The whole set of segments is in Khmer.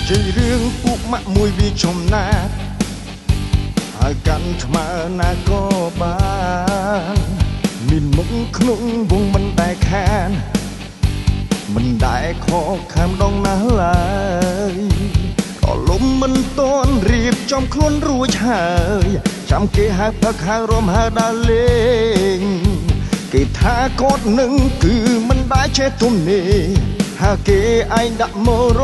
ជារឿងពួកម៉ាក់មួយវាចំណាត់ហើយកាន់ថ្មើណាក៏បានមានមុខក្នុងវងមិនដែលខានមិនដែលខកខានដងណាឡើយក៏លំមិនតន់រៀបចំខ្លួនរួចហើយចាំគេហៅផឹកហៅរំហៅដើរលេងគេថាគាត់នឹងគឺមិនដែលចេះទុំនេះហើយគេឯងដាក់មករ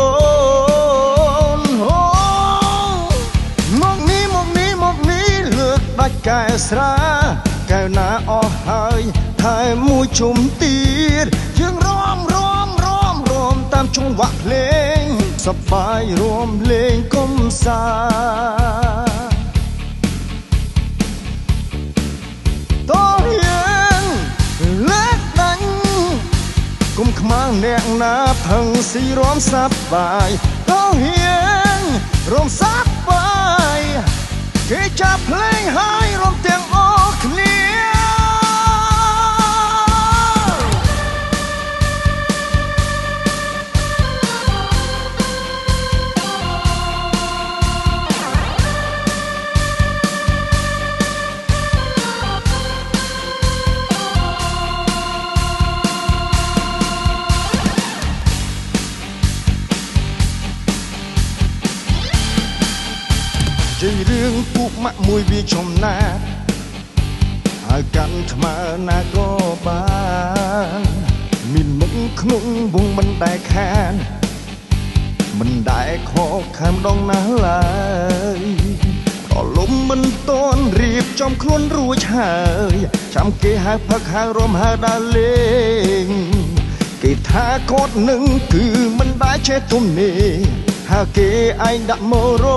មកនេះលើកដាច់កែស្រាកែវណាអស់ហើយថែមមួយជុំទៀតយើងរំតាមចង្វាក់ភ្លេងសប្បាយរួមលេងកុំសាតោះយើងលើកដាច់គុំខ្មាំងអ្នកណាផឹងស៊ីរំសប្បាយតោះយើងរំសប្បាយគេចាប់ភ្លេងហើយរំទាំងអស់គ្នាជារឿងពួកម៉ាក់មួយវាចំណាត់ហើយកាន់ថ្មើណាក៏បានមានមុខក្នុងវងមិនដែលខានមិនដែលខកខានដងណាឡើយក៏លំមិនតន់រៀបចំខ្លួនរួចហើយចាំគេហៅផឹកហៅរំហៅដើរលេងគេថាគាត់នឹងគឺមិនដែលចេះទុំនេះហើយគេឯងដាក់មករ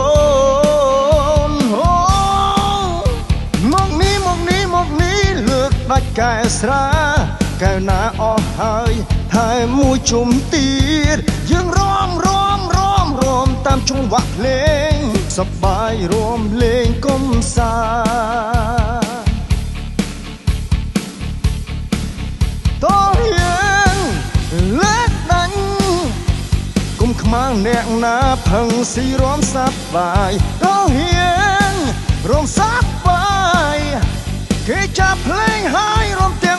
មកនេះលើកដាច់កែស្រាកែវណាអស់ហើយថែមមួយជុំទៀតយើងរំតាមចង្វាក់ភ្លេងសប្បាយរួមលេងកុំសាតោះយើងលើកដាច់គុំខ្មាំងអ្នកណាផឹងស៊ីរំសប្បាយតោះយើងរំសប្បាយគេចាប់ភ្លេងហើយរំ